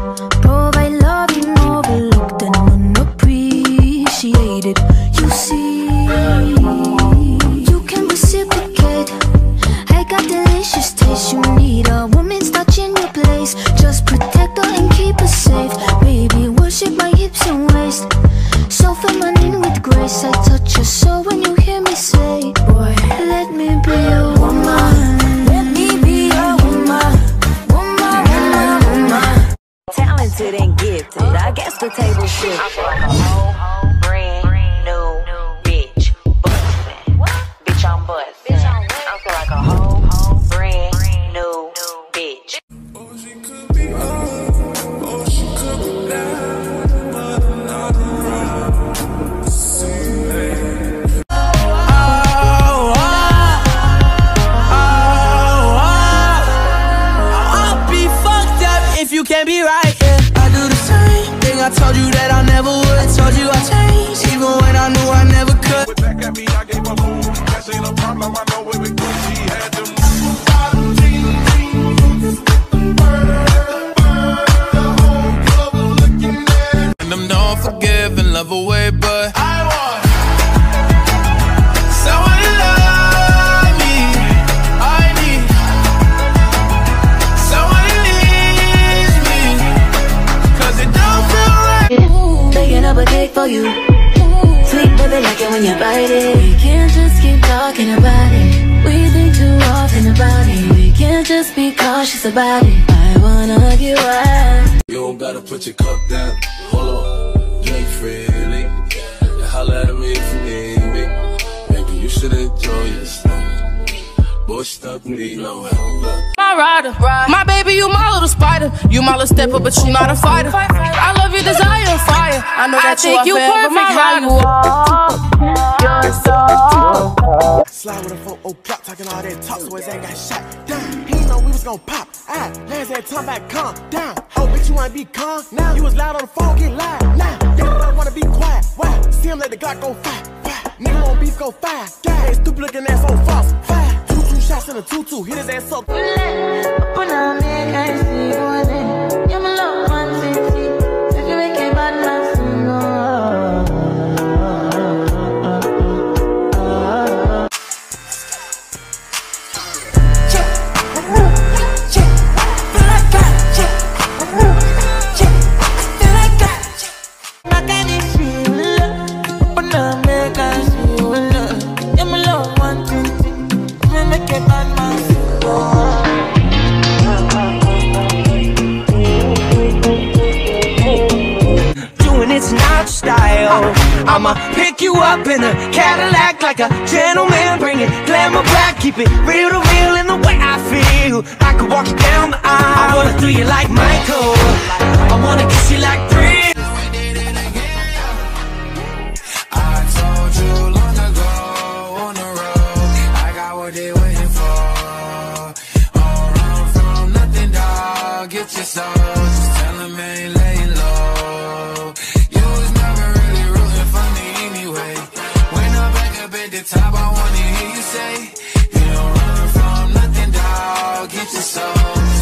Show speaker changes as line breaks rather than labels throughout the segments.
Provide love being overlooked and unappreciated. You see, you can reciprocate. I got delicious taste. You need a woman's touch in your place. Just protect her and keep her safe. Baby, worship my hips and waist. So feminine with grace. I touch your soul when you hear me say, boy, let me be a woman. Let me be a woman. Woman, woman, woman.
Talented and gifted, I guess the table shifted. I feel like a whole brand new bitch. Bustin'. Bitch, I'm bustin'. I feel like a whole brand new bitch.
Oh, she could be up, oh, she could be down, but I'm not around to see it.
I'll be fucked up if you can't be right, yeah. I do the same thing, I told you that I never would. I told you I changed, even when I knew I never could.
With back at me, I gave a move. That ain't a problem, I know where we go. She had them. And them don't forgive and love away, but I want someone to love me. I need someone who needs me, 'cause it don't feel right.
Making up a cake for you. Sweet baby, like it when you bite it. We can't just keep talking about it. We think too often about it. We can't just be cautious about it. I wanna get wild.
You don't gotta put your cup down. Hold on, drink freely. And holler at me if you need me. Maybe you should enjoy yourself. Boy, stop need no help.
My rider, my baby, you my little spider. You my little stepper, but you not a fighter. I love your desire and fire. I know that you are perfect, how you are.
Slide with a 4-0 block, talking all that talk, so his ain't got shot down. He ain't know we was gon' pop. Last that time back, calm down. Oh, bitch, you wanna be calm? Now you was loud on the phone, get loud. Now, everybody wanna be quiet. Why? See him let the Glock go fire. Nigga won't beef, go fire. Hey, stupid looking ass on false. Fire. 2 shots in a 2-2, hit his ass up.
I'ma pick you up in a Cadillac like a gentleman. Bring it glamour back, keep it real to real in the way I feel. I could walk you down the aisle. I wanna do you like Michael. I wanna kiss you like Prince.
I told you long ago on the road, I got what they waiting for. Don't run from nothing, dog. Get your soul. Just tell them ain't laying low. You was never really rooting for me anyway. When I'm back up at the top, I wanna hear you say, you don't run from nothing, dog. Get your soul.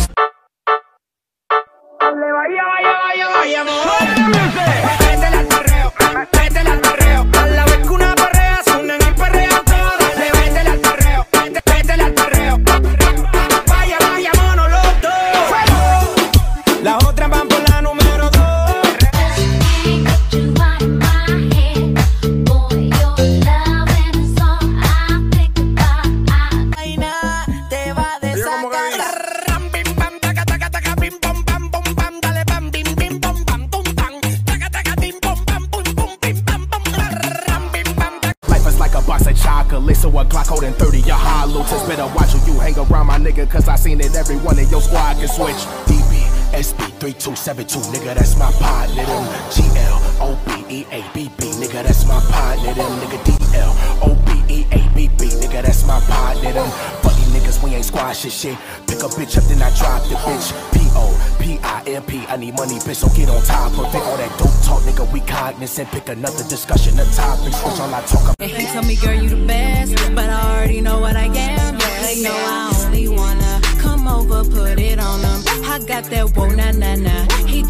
So a Glock holding 30, your hollow tips. Better watch who you hang around, my nigga, cause I seen it every one of your squad can switch. DB, SB, 3272, nigga, that's my partner. Them GL, OB, EABB, nigga, that's my partner. Them nigga DL, OB, EABB, nigga, that's my partner. Them fucking niggas, we ain't squashing shit. Pick a bitch up, then I drop the bitch. POPIMP, I need money, bitch, so get on top of it. All that dope talk, nigga, we cognizant. Pick another discussion, the topics, which all I talk about.
He told me, girl, you the best, but I already know what I am. They know I only wanna come over, put it on them. I got that whoa, nah, nah, nah. He drink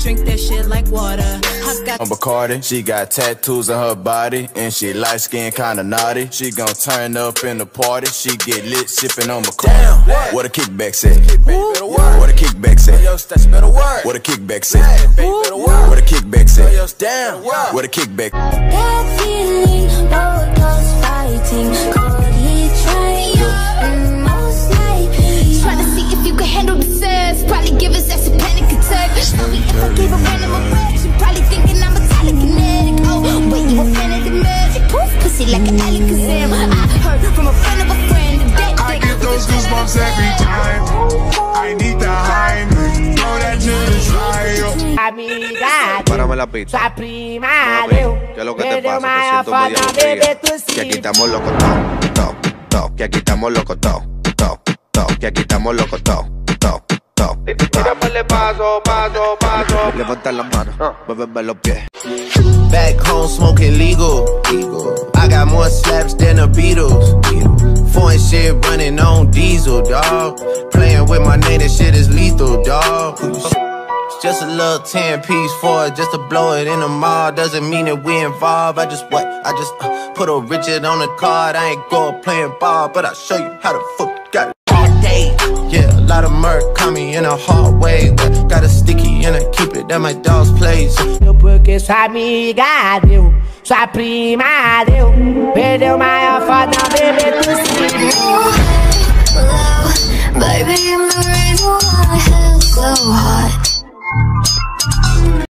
shit like water. I've got
on Bacardi, she got tattoos on her body, and she light skin kinda naughty. She gon' turn up in the party, she get lit sippin' on Bacardi. What a kickback say? What a kickback say? What a kickback say? What a kickback say? Damn, what a kickback.
That feeling, both us fighting. Could he try you? Most likely.
Trying to see if you can handle the sex. Probably give us that's a panic attack. Maybe if I gave a random erection, probably thinking I'm a telekinetic. Oh, wait, you a fan of the magic? Poof, pussy like an Alakazam. I heard from a friend of a friend that
I get those goosebumps every time. I need the high, throw that to the side.
Amiga,
párame la pista.
sua prima
Mami,
deu.
¿qué es lo que te pasa? Te siento medio aburrida. Que aquí estamos locos todos. Que aquí estamos locos todos. Que aquí estamos locos todos. Tira para paso. Levanta las manos, muéveme los pies.
Back home smoking legal. I got more slaps than the Beatles. Foreign shit running on diesel, dawg. Playing with my name, that shit is lethal, dawg. Just a little 10-piece for it, just to blow it in the mall. Doesn't mean that we involved. I just put a Richard on the card. I ain't go playing ball, but I'll show you how the fuck you got it all day. Yeah, a lot of murk caught me in a hard way. Got a sticky and I keep it at my dog's place.
Porque sua amiga deu, sua prima deu. Perdeu maior foda, bebê, tu se
Baby, I'm the reason why hell's so hot.